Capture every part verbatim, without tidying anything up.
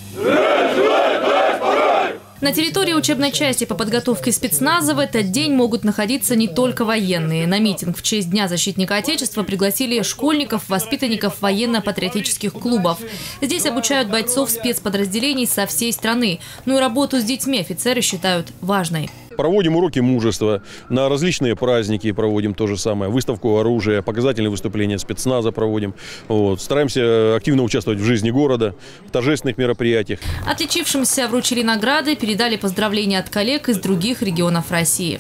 На территории учебной части по подготовке спецназа в этот день могут находиться не только военные. На митинг в честь Дня защитника Отечества пригласили школьников, воспитанников военно-патриотических клубов. Здесь обучают бойцов спецподразделений со всей страны. Ну и работу с детьми офицеры считают важной. Проводим уроки мужества, на различные праздники проводим то же самое, выставку оружия, показательные выступления спецназа проводим. Вот. Стараемся активно участвовать в жизни города, в торжественных мероприятиях. Отличившимся вручили награды, передали поздравления от коллег из других регионов России.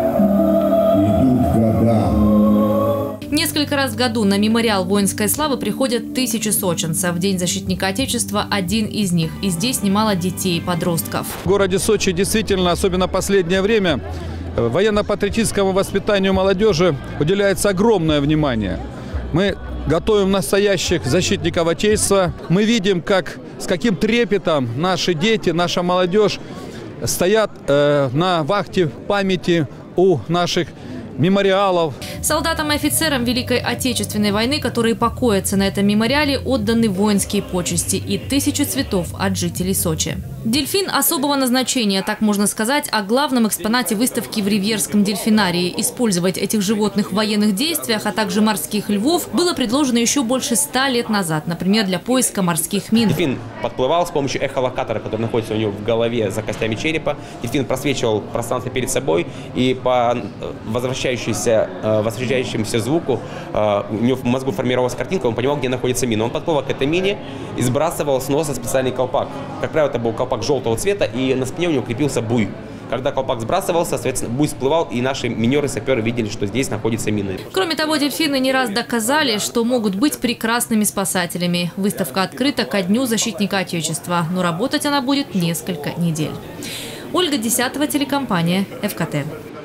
Несколько раз в году на мемориал воинской славы приходят тысячи сочинцев. В День защитника Отечества один из них. И здесь немало детей и подростков. В городе Сочи действительно, особенно в последнее время, военно-патриотическому воспитанию молодежи уделяется огромное внимание. Мы готовим настоящих защитников Отечества. Мы видим, как, с каким трепетом наши дети, наша молодежь стоят э, на вахте памяти у наших мемориалов. Солдатам и офицерам Великой Отечественной войны, которые покоятся на этом мемориале, отданы воинские почести и тысячи цветов от жителей Сочи. Дельфин особого назначения, так можно сказать, о главном экспонате выставки в Ривьерском дельфинарии. Использовать этих животных в военных действиях, а также морских львов, было предложено еще больше ста лет назад, например, для поиска морских мин. Дельфин подплывал с помощью эхолокатора, который находится у него в голове за костями черепа. Дельфин просвечивал пространство перед собой, и по возвращающемуся, возвращающемуся звуку у него в мозгу формировалась картинка, он понимал, где находится мина. Он подплывал к этой мине и сбрасывал с носа специальный колпак. Как правило, это был колпак желтого цвета, и на спине у него крепился буй. Когда колпак сбрасывался, соответственно, буй всплывал, и наши минеры-саперы видели, что здесь находится мины. Кроме того, дельфины не раз доказали, что могут быть прекрасными спасателями. Выставка открыта ко Дню защитника Отечества, но работать она будет несколько недель. Ольга Десятова, телекомпания ФКТ.